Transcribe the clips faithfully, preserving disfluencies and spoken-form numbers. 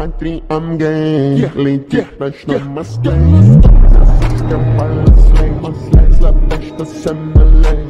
country, I'm gay. Yeah, Lady yeah, fresh, yeah. no Mustang. Skapala, slay, slay, slap, besta, semmelé.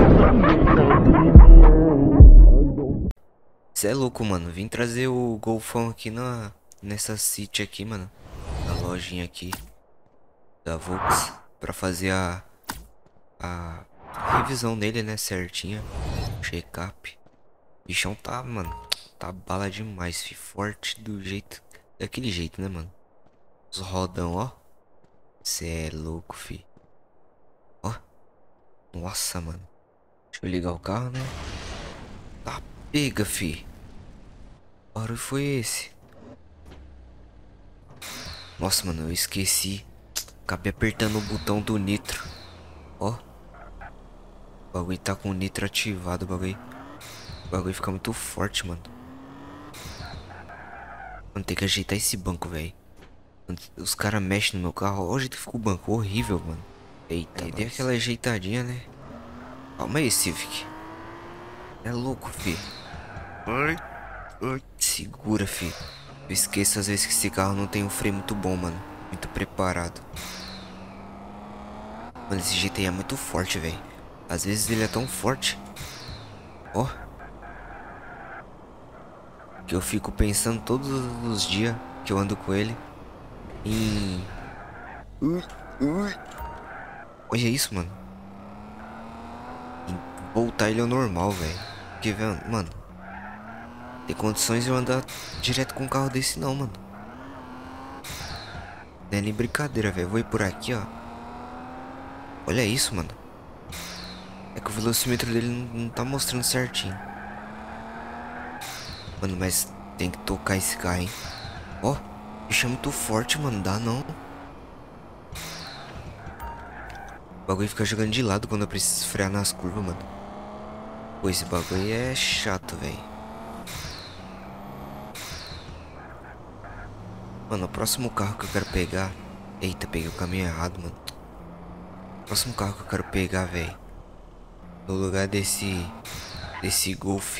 Cê é louco, mano. Vim trazer o Golfão aqui na nessa City aqui, mano. Na lojinha aqui da Volks pra fazer a a revisão dele, né, certinha. Check-up. Bichão tá, mano, tá bala demais, fi. Forte do jeito, daquele jeito, né, mano. Os rodão, ó. Cê é louco, fi. Ó. Nossa, mano. Deixa eu ligar o carro, né? Tá, pega, fi. Que barulho foi esse? Nossa, mano, eu esqueci. Acabei apertando o botão do nitro. Ó. O bagulho tá com o nitro ativado, o bagulho. O bagulho fica muito forte, mano. Mano, tem que ajeitar esse banco, velho. Os caras mexem no meu carro. Olha o jeito que ficou o banco. Horrível, mano. Eita, dei aquela ajeitadinha, né? Calma aí, Civic. É louco, fi. Ai, ai. Segura, fi. Eu esqueço às vezes que esse carro não tem um freio muito bom, mano. Muito preparado. Mano, esse G T I é muito forte, velho. Às vezes ele é tão forte. Ó. Que eu fico pensando todos os dias que eu ando com ele em... Ui, ui. Olha isso, mano. Em voltar ele ao normal, velho. Porque, velho, mano, tem condições de eu andar direto com um carro desse não, mano. Não é nem brincadeira, velho. Vou ir por aqui, ó. Olha isso, mano. É que o velocímetro dele não, não tá mostrando certinho. Mano, mas tem que tocar esse carro, hein. Ó, bicho é muito forte, mano. Dá não. O bagulho fica jogando de lado quando eu preciso frear nas curvas, mano. Pô, esse bagulho é chato, velho. Mano, o próximo carro que eu quero pegar... Eita, peguei o caminho errado, mano. O próximo carro que eu quero pegar, velho, no lugar desse... Desse Golf.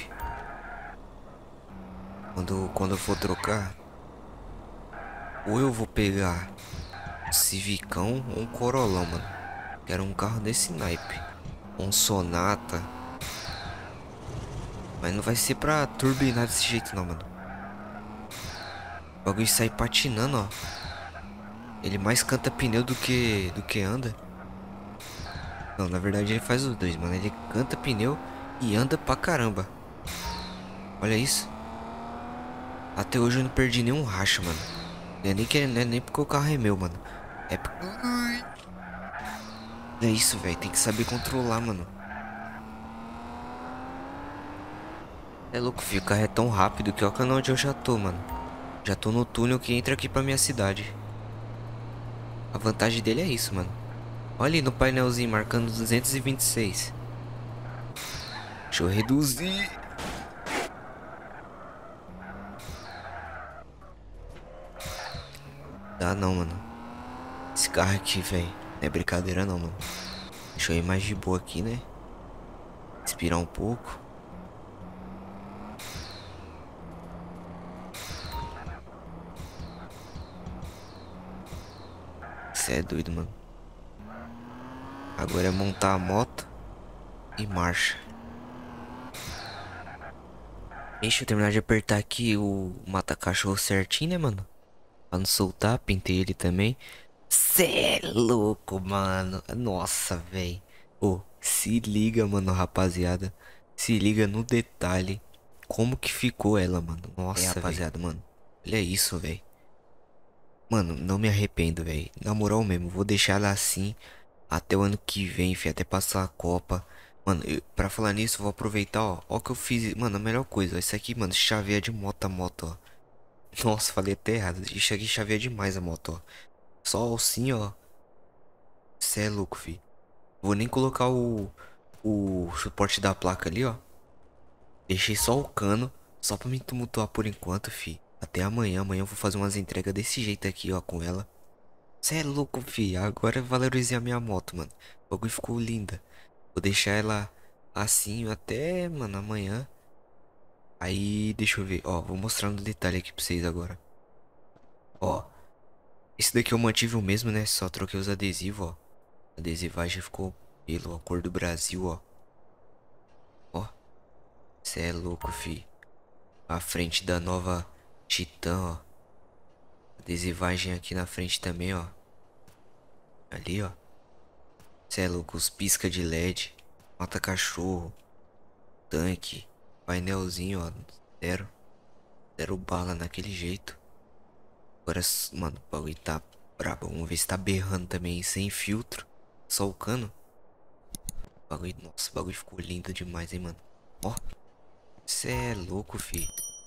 Quando, quando eu for trocar... Ou eu vou pegar um Civicão ou um Corolão, mano. Quero um carro desse naipe. Um Sonata. Mas não vai ser pra turbinar desse jeito não, mano. O bagulho sai patinando, ó. Ele mais canta pneu do que do que anda. Não, na verdade ele faz os dois, mano. Ele canta pneu e anda pra caramba. Olha isso. Até hoje eu não perdi nenhum racha, mano. Não é nem, que, não é nem porque o carro é meu, mano. É porque... É isso, velho. Tem que saber controlar, mano. É louco, filho. O carro é tão rápido que olha onde eu já tô, mano. Já tô no túnel que entra aqui pra minha cidade. A vantagem dele é isso, mano. Olha ali no painelzinho marcando duzentos e vinte e seis. Deixa eu reduzir. Dá não, mano. Esse carro aqui, velho, não é brincadeira não, mano. Deixa eu ir mais de boa aqui, né? Respirar um pouco. Cê é doido, mano. Agora é montar a moto e marcha. Deixa eu terminar de apertar aqui o mata-cachorro certinho, né, mano? Pra não soltar, pintei ele também. Cê é louco, mano. Nossa, velho. Ô, se liga, mano, rapaziada. Se liga no detalhe. Como que ficou ela, mano. Nossa, é, rapaziada, mano. Olha isso, velho. Mano, não me arrependo, velho. Na moral mesmo, vou deixar ela assim até o ano que vem, fi, até passar a Copa. Mano, eu, pra falar nisso, vou aproveitar, ó. Ó o que eu fiz. Mano, a melhor coisa. Isso aqui, mano, chaveia de moto a moto, ó. Nossa, falei até errado. Isso aqui chaveia demais a moto, ó. Só assim, ó. Cê é louco, fi. Vou nem colocar o, o suporte da placa ali, ó. Deixei só o cano. Só pra me tumultuar por enquanto, fi. Até amanhã. Amanhã eu vou fazer umas entregas desse jeito aqui, ó, com ela. Cê é louco, fi. Agora eu valorizei a minha moto, mano. O bagulho ficou linda. Vou deixar ela assim até, mano, amanhã. Aí, deixa eu ver. Ó, vou mostrar no detalhe aqui pra vocês agora. Ó, esse daqui eu mantive o mesmo, né? Só troquei os adesivos, ó. A adesivagem ficou pelo, ó, cor do Brasil, ó. Ó, cê é louco, fi. A frente da nova Titan, ó. Adesivagem aqui na frente também, ó. Ali, ó. Cê é louco, os pisca de L E D. Mata cachorro. Tanque. Painelzinho, ó. Zero. Zero bala naquele jeito. Agora, mano, o bagulho tá brabo. Vamos ver se tá berrando também sem filtro. Só o cano. O bagulho, nossa, o bagulho ficou lindo demais, hein, mano. Ó. Cê é louco, fi.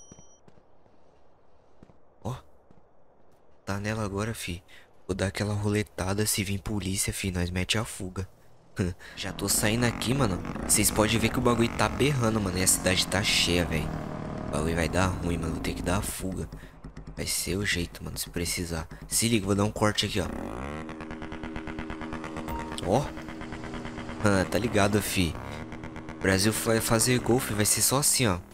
Ó. Tá nela agora, fi. Vou dar aquela roletada. Se vir polícia, fi, nós mete a fuga. Já tô saindo aqui, mano. Vocês podem ver que o bagulho tá berrando, mano. E a cidade tá cheia, velho. O bagulho vai dar ruim, mano. Vou ter que dar a fuga. Vai ser o jeito, mano, se precisar. Se liga, vou dar um corte aqui, ó. Ó. Ah, tá ligado, fi. O Brasil vai fazer golfe, vai ser só assim, ó.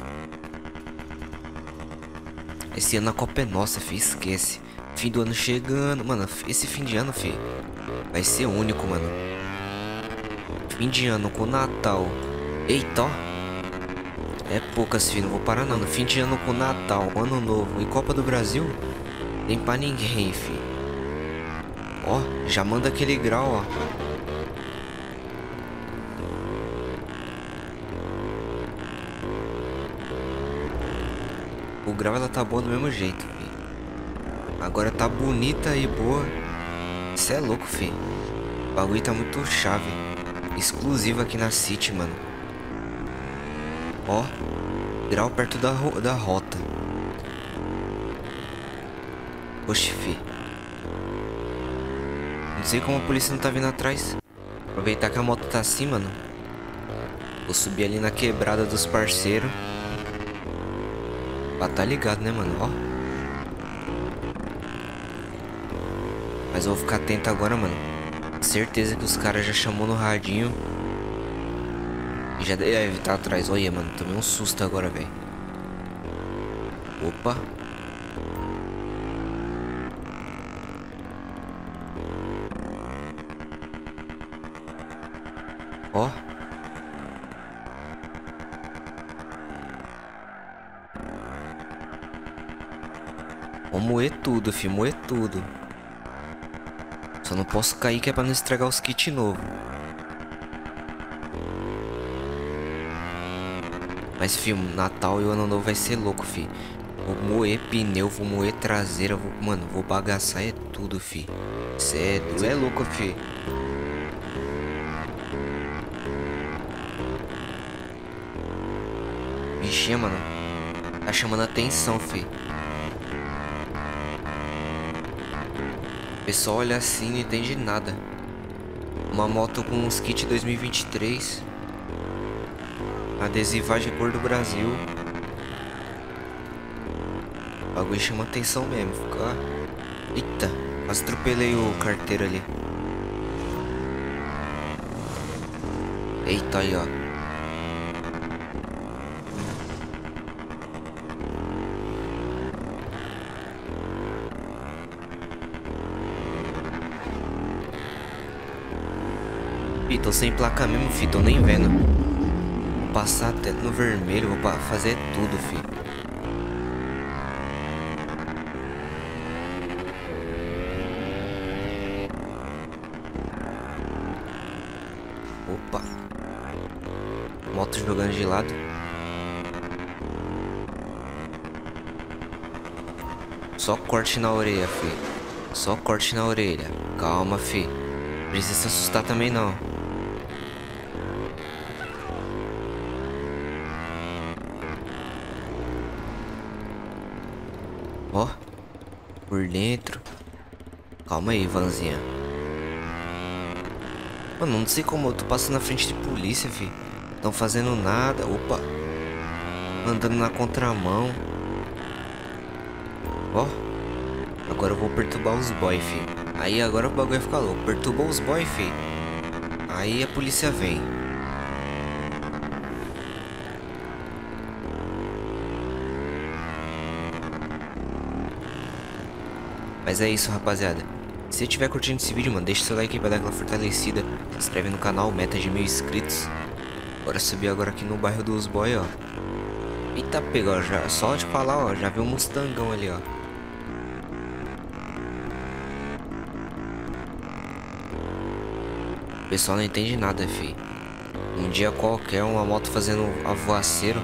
Esse ano a Copa é nossa, fi. Esquece. Fim do ano chegando. Mano, esse fim de ano, fi, vai ser único, mano. Fim de ano com Natal. Eita, ó. É poucas, fi. Não vou parar, não. No fim de ano com Natal, Ano Novo e Copa do Brasil, nem pra ninguém, fi. Ó, já manda aquele grau, ó. O grau, ela tá boa do mesmo jeito, fi. Agora tá bonita e boa. Cê é louco, fi. O bagulho tá muito chave. Exclusivo aqui na City, mano. Ó, grau perto da, ro da rota. Oxe, fi. Não sei como a polícia não tá vindo atrás. Aproveitar que a moto tá assim, mano. Vou subir ali na quebrada dos parceiros. Ah, tá ligado, né, mano? Ó. Mas eu vou ficar atento agora, mano. Certeza que os caras já chamou no radinho. E já deve estar atrás. Olha, mano, tomei um susto agora, velho. Opa. Ó. Vou moer tudo, fi, moer tudo. Só não posso cair que é pra não estragar os kits novos. Mas, fi, Natal e o Ano Novo vai ser louco, fi. Vou moer pneu, vou moer traseira, vou, mano, vou bagaçar é tudo, fi. Cê é, cê é louco, fi. Bichinha, mano, tá chamando atenção, fi. O pessoal olha assim e não entende nada. Uma moto com uns kits dois mil e vinte e três. Adesivagem cor do Brasil. O bagulho chama atenção mesmo. Fica... Eita, quase atropelei o carteiro ali. Eita, aí, ó. Ih, tô sem placa mesmo, fi, tô nem vendo. Vou passar até no vermelho, vou fazer tudo, fi. Opa. Moto jogando de lado. Só corte na orelha, fi. Só corte na orelha. Calma, fi. Não precisa se assustar também, não. Ó, por dentro. Calma aí, vanzinha. Mano, não sei como eu tô passando na frente de polícia, fi. Tão fazendo nada. Opa. Andando na contramão. Ó. Agora eu vou perturbar os boy, fi. Aí agora o bagulho vai ficar louco. Perturbou os boy, fi. Aí a polícia vem. Mas é isso, rapaziada. Se você estiver curtindo esse vídeo, mano, deixa seu like aí pra dar aquela fortalecida. Se inscreve no canal, meta de mil inscritos. Bora subir agora aqui no bairro dos boy, ó. Eita, pega, ó, já, só de falar, ó, já viu um Mustangão ali, ó. O pessoal não entende nada, fi. Um dia qualquer, uma moto fazendo avoaceiro.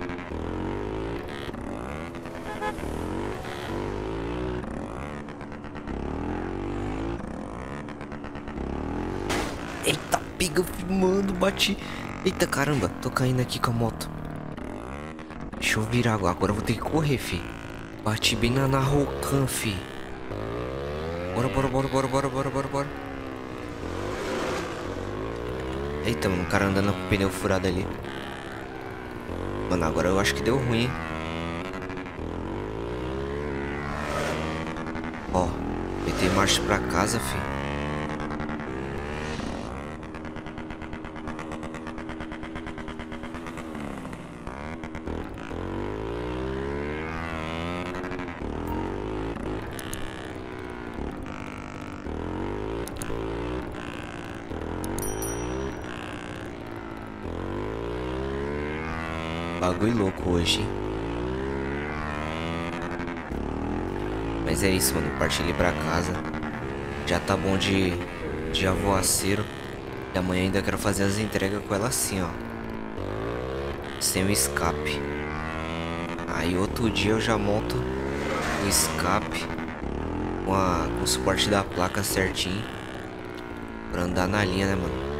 Eita, pega, mano, bati. Eita, caramba, tô caindo aqui com a moto. Deixa eu virar agora, agora eu vou ter que correr, fi. Bati bem na, na Rocan, fi. Bora, bora, bora, bora, bora, bora, bora, bora. Eita, mano, o cara andando com o pneu furado ali. Mano, agora eu acho que deu ruim, hein? Ó, meter marcha pra casa, fi. Bagulho louco hoje, hein? Mas é isso, mano. Parti ali pra casa. Já tá bom de, de avoaceiro. E amanhã ainda quero fazer as entregas com ela assim, ó. Sem o escape. Aí outro dia eu já monto o escape com, a, com o suporte da placa certinho. Pra andar na linha, né, mano?